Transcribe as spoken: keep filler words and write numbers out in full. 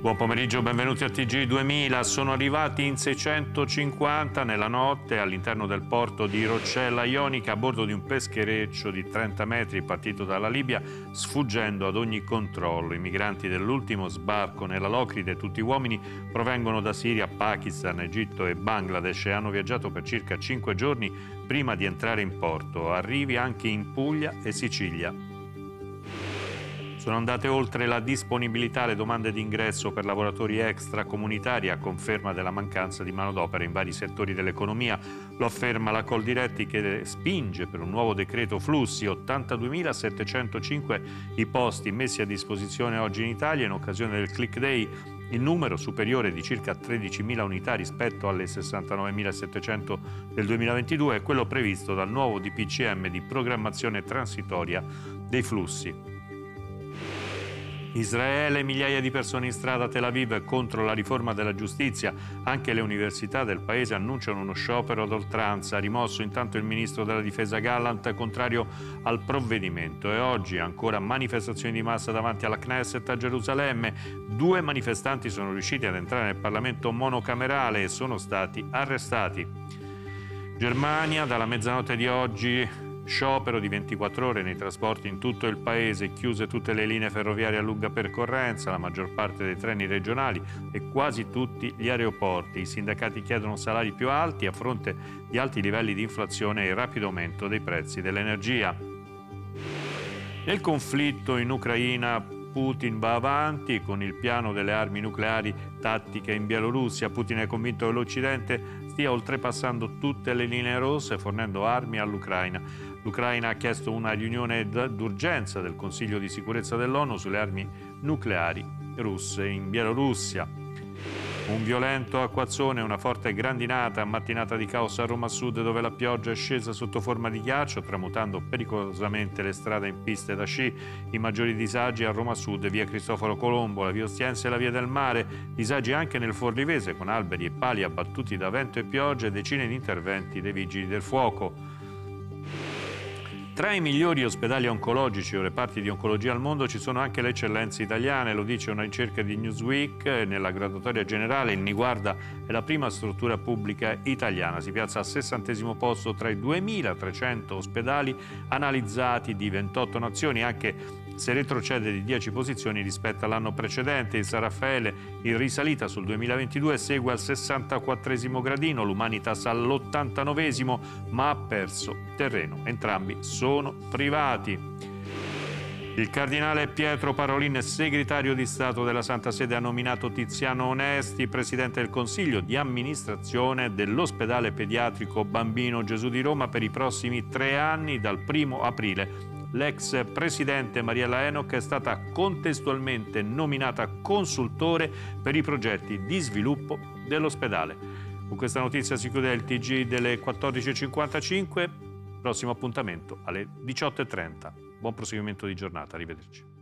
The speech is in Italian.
Buon pomeriggio, benvenuti a T G duemila. Sono arrivati in seicentocinquanta nella notte all'interno del porto di Roccella Ionica a bordo di un peschereccio di trenta metri partito dalla Libia, sfuggendo ad ogni controllo. I migranti dell'ultimo sbarco nella Locride, tutti uomini, provengono da Siria, Pakistan, Egitto e Bangladesh e hanno viaggiato per circa cinque giorni prima di entrare in porto. Arrivi anche in Puglia e Sicilia. Sono andate oltre la disponibilità le domande di ingresso per lavoratori extracomunitari a conferma della mancanza di manodopera in vari settori dell'economia. Lo afferma la Coldiretti, che spinge per un nuovo decreto flussi. ottantaduemilasettecentocinque i posti messi a disposizione oggi in Italia in occasione del Click Day. Il numero superiore di circa tredicimila unità rispetto alle sessantanovemilasettecento del duemilaventidue è quello previsto dal nuovo D P C M di programmazione transitoria dei flussi. Israele, migliaia di persone in strada a Tel Aviv contro la riforma della giustizia. Anche le università del paese annunciano uno sciopero ad oltranza. Rimosso intanto il ministro della difesa Gallant, contrario al provvedimento. E oggi ancora manifestazioni di massa davanti alla Knesset a Gerusalemme. Due manifestanti sono riusciti ad entrare nel Parlamento monocamerale e sono stati arrestati. Germania, dalla mezzanotte di oggi sciopero di ventiquattro ore nei trasporti in tutto il paese, chiuse tutte le linee ferroviarie a lunga percorrenza, la maggior parte dei treni regionali e quasi tutti gli aeroporti. I sindacati chiedono salari più alti a fronte di alti livelli di inflazione e il rapido aumento dei prezzi dell'energia. Nel conflitto in Ucraina, Putin va avanti con il piano delle armi nucleari tattiche in Bielorussia. Putin è convinto che l'Occidente stia oltrepassando tutte le linee rosse fornendo armi all'Ucraina. L'Ucraina ha chiesto una riunione d'urgenza del Consiglio di sicurezza dell'ONU sulle armi nucleari russe in Bielorussia. Un violento acquazzone, una forte grandinata, mattinata di caos a Roma Sud, dove la pioggia è scesa sotto forma di ghiaccio, tramutando pericolosamente le strade in piste da sci. I maggiori disagi a Roma Sud, via Cristoforo Colombo, la via Ostiense e la via del Mare. Disagi anche nel Forlivese, con alberi e pali abbattuti da vento e pioggia e decine di interventi dei vigili del fuoco. Tra i migliori ospedali oncologici o reparti di oncologia al mondo ci sono anche le eccellenze italiane, lo dice una ricerca di Newsweek. Nella graduatoria generale il Niguarda è la prima struttura pubblica italiana, si piazza al sessantesimo posto tra i duemilatrecento ospedali analizzati di ventotto nazioni, anche se retrocede di dieci posizioni rispetto all'anno precedente. Il San Raffaele, in risalita sul duemilaventidue, segue al sessantaquattresimo gradino, l'Humanitas all'ottantanovesimo, ma ha perso terreno. Entrambi sono privati. Il cardinale Pietro Parolin, segretario di Stato della Santa Sede, ha nominato Tiziano Onesti presidente del Consiglio di amministrazione dell'ospedale pediatrico Bambino Gesù di Roma per i prossimi tre anni, dal primo aprile. L'ex presidente Mariella Enoch è stata contestualmente nominata consultore per i progetti di sviluppo dell'ospedale. Con questa notizia si chiude il T G delle quattordici e cinquantacinque. Prossimo appuntamento alle diciotto e trenta. Buon proseguimento di giornata, arrivederci.